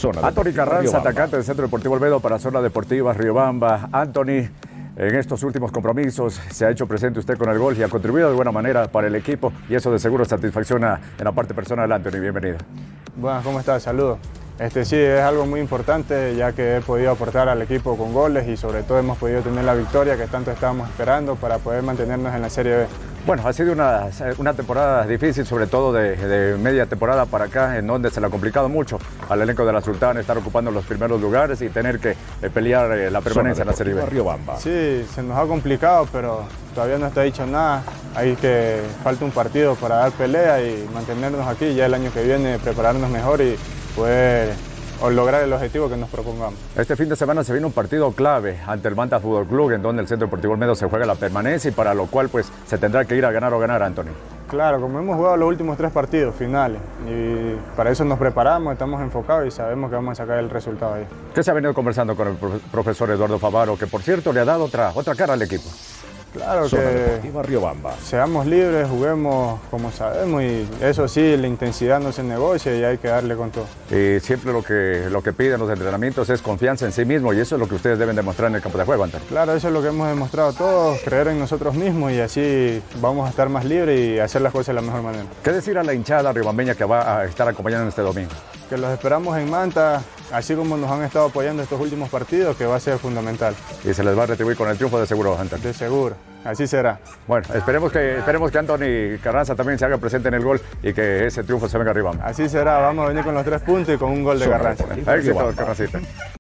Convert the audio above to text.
Zona Anthony Deportiva Carranza, Riobamba. atacante del Centro Deportivo Olmedo para Zona Deportiva Riobamba. Anthony, en estos últimos compromisos se ha hecho presente usted con el gol y ha contribuido de buena manera para el equipo y eso de seguro satisfacciona en la parte personal. Anthony, bienvenido. Buenas, ¿cómo estás? Saludos. Sí, es algo muy importante ya que he podido aportar al equipo con goles y sobre todo hemos podido tener la victoria que tanto estábamos esperando para poder mantenernos en la Serie B. Bueno, ha sido una temporada difícil, sobre todo de media temporada para acá, en donde se le ha complicado mucho al elenco de la Sultana estar ocupando los primeros lugares y tener que pelear la permanencia en la Serie B. Riobamba. Sí, se nos ha complicado, pero todavía no está dicho nada. Hay que falta un partido para dar pelea y mantenernos aquí, ya el año que viene prepararnos mejor y poder lograr el objetivo que nos propongamos. Este fin de semana se viene un partido clave ante el Manta Fútbol Club, en donde el Centro Deportivo Olmedo se juega la permanencia y para lo cual pues se tendrá que ir a ganar o ganar, Anthony. Claro, como hemos jugado los últimos 3 partidos finales y para eso nos preparamos, estamos enfocados y sabemos que vamos a sacar el resultado ahí. ¿Qué se ha venido conversando con el profesor Eduardo Favaro, que por cierto le ha dado otra cara al equipo? Claro Zona que Deportiva Riobamba. seamos libres, juguemos como sabemos y eso sí, la intensidad no se negocia y hay que darle con todo. Y siempre lo que piden los entrenamientos es confianza en sí mismo y eso es lo que ustedes deben demostrar en el campo de juego, Anthony. Claro, eso es lo que hemos demostrado todos, creer en nosotros mismos y así vamos a estar más libres y hacer las cosas de la mejor manera. ¿Qué decir a la hinchada riobambeña que va a estar acompañando este domingo? Que los esperamos en Manta, así como nos han estado apoyando estos últimos partidos, que va a ser fundamental. Y se les va a retribuir con el triunfo de seguro, Anthony. De seguro, así será. Bueno, esperemos que Anthony Carranza también se haga presente en el gol y que ese triunfo se venga arriba. Así será, vamos a venir con los 3 puntos y con un gol de Zona Carranza. Deportiva Éxito, Riobamba. Carrancita.